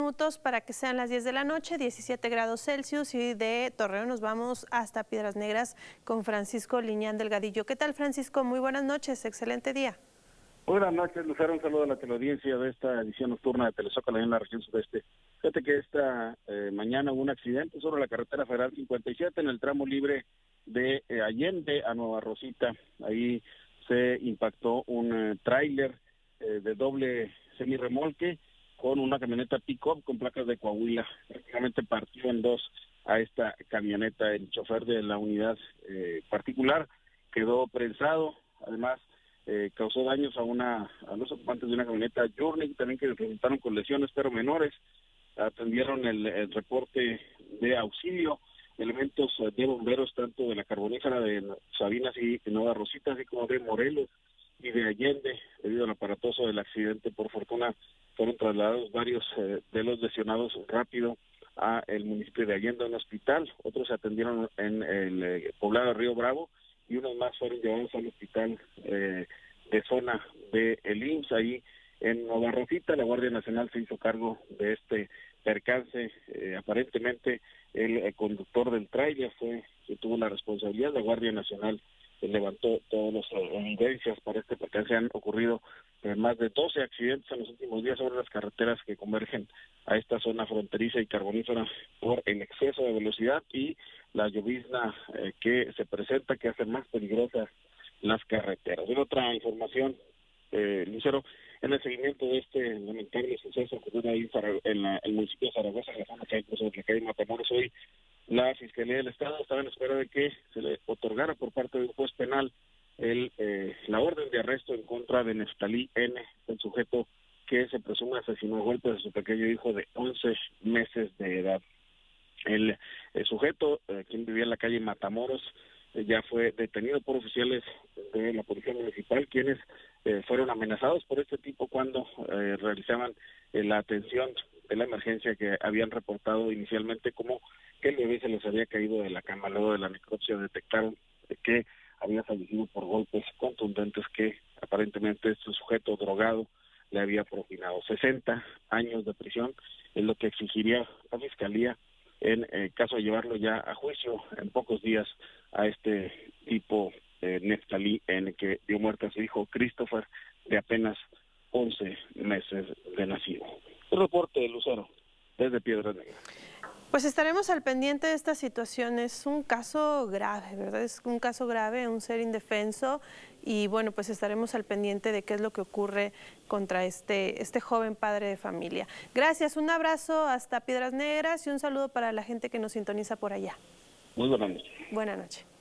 Minutos para que sean las 10 de la noche, 17 grados Celsius, y de Torreón nos vamos hasta Piedras Negras con Francisco Liñán Delgadillo. ¿Qué tal, Francisco? Muy buenas noches, excelente día. Buenas noches, Lucero, un saludo a la teleaudiencia de esta edición nocturna de Telezócalo en la región sudeste. Fíjate que esta mañana hubo un accidente sobre la carretera federal 57 en el tramo libre de Allende a Nueva Rosita. Ahí se impactó un tráiler de doble semirremolque con una camioneta pick-up con placas de Coahuila. Prácticamente partió en dos a esta camioneta. El chofer de la unidad particular quedó prensado, además causó daños a los ocupantes de una camioneta Journey, también que resultaron con lesiones pero menores. Atendieron el reporte de auxilio, elementos de bomberos tanto de la Carbonífera de Sabinas y de Nueva Rosita, así como de Morelos y de Allende. Debido al aparatoso del accidente, por fortuna fueron trasladados varios de los lesionados rápido a el municipio de Allende, a un hospital. Otros se atendieron en el poblado de Río Bravo y unos más fueron llevados al hospital de zona de el IMSS. Ahí en Nueva Rosita la Guardia Nacional se hizo cargo de este percance. Aparentemente el conductor del tráiler fue que tuvo la responsabilidad. La Guardia Nacional levantó todas las evidencias para este percance. Han ocurrido más de 12 accidentes en los últimos días sobre las carreteras que convergen a esta zona fronteriza y carbonífera por el exceso de velocidad y la llovizna que se presenta, que hace más peligrosas las carreteras. En otra información, Lucero, en el seguimiento de este lamentable suceso ocurrido ahí en el municipio de Zaragoza, en la zona que hay sobre la calle Matamoros, hoy la Fiscalía del Estado estaba en espera de que se le otorgara por parte de un juez penal la orden de arresto en contra de Neftalí N., el sujeto que se presume asesinó a golpes a su pequeño hijo de 11 meses de edad. El sujeto, quien vivía en la calle Matamoros, ya fue detenido por oficiales de la Policía Municipal, quienes fueron amenazados por este tipo cuando realizaban la atención de la emergencia que habían reportado inicialmente como que el bebé se les había caído de la cama. Luego de la necropsia detectaron que había fallecido por golpes contundentes que aparentemente este sujeto drogado le había propinado. 60 años de prisión es lo que exigiría la Fiscalía en caso de llevarlo ya a juicio en pocos días a este tipo Neftalí N., que dio muerte a su hijo Christopher, de apenas 11 meses de nacido. El reporte de Lucero, desde Piedras Negras. Pues estaremos al pendiente de esta situación. Es un caso grave, ¿verdad? Es un caso grave, un ser indefenso, y bueno, pues estaremos al pendiente de qué es lo que ocurre contra este joven padre de familia. Gracias, un abrazo hasta Piedras Negras y un saludo para la gente que nos sintoniza por allá. Muy buenas noches. Buenas noches.